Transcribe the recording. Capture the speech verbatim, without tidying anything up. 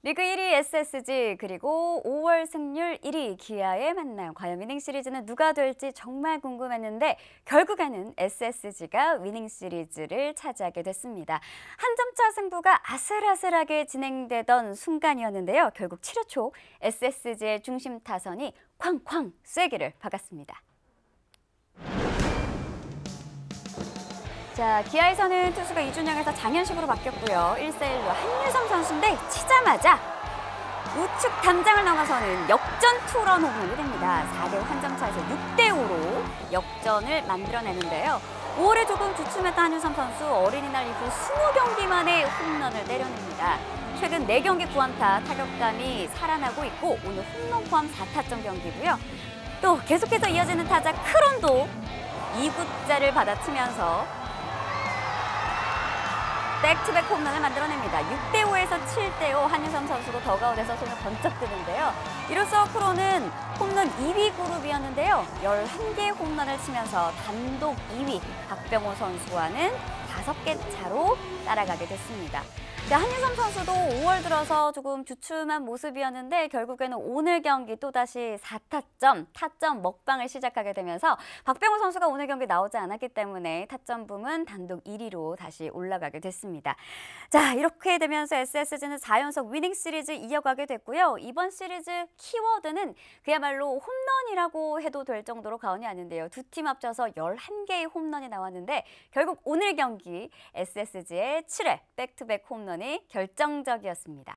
리그 일 위 에스에스지 그리고 오월 승률 일 위 기아의 만남. 과연 위닝 시리즈는 누가 될지 정말 궁금했는데 결국에는 에스에스지가 위닝 시리즈를 차지하게 됐습니다. 한 점차 승부가 아슬아슬하게 진행되던 순간이었는데요. 결국 칠 회 초 에스에스지의 중심 타선이 쾅쾅 쐐기를 박았습니다. 자, 기아에서는 투수가 이준영에서 장현식으로 바뀌었고요. 일 사 일루 한유섬 선수인데 치자마자 우측 담장을 넘어서는 역전 투런 홈런이 됩니다. 사 대 오 한 점 차에서 육 대 오로 역전을 만들어내는데요. 오월에 조금 주춤했던 한유섬 선수 어린이날 이후 이십 경기 만에 홈런을 때려냅니다. 최근 네 경기 구 안타 타격감이 살아나고 있고 오늘 홈런 포함 사 타점 경기고요. 또 계속해서 이어지는 타자 크론도 이 구자를 받아치면서 백투백 홈런을 만들어냅니다. 육 대 오에서 칠 대 오 한유섬 선수도 더가웃에서 손을 번쩍 드는데요. 이로써 프로는 홈런 이 위 그룹이었는데요. 열한 개의 홈런을 치면서 단독 이 위 박병호 선수와는 다섯 개 차로 따라가게 됐습니다. 자, 한유섬 선수도 오월 들어서 조금 주춤한 모습이었는데 결국에는 오늘 경기 또다시 사 타점, 타점 먹방을 시작하게 되면서 박병호 선수가 오늘 경기 나오지 않았기 때문에 타점 부문 단독 일 위로 다시 올라가게 됐습니다. 자, 이렇게 되면서 에스에스지는 사 연속 위닝 시리즈 이어가게 됐고요. 이번 시리즈 키워드는 그야말로 홈런이라고 해도 될 정도로 과언이 아닌데요. 두 팀 합쳐서 열한 개의 홈런이 나왔는데 결국 오늘 경기 에스에스지의 칠 회 백투백 홈런이 결정적이었습니다.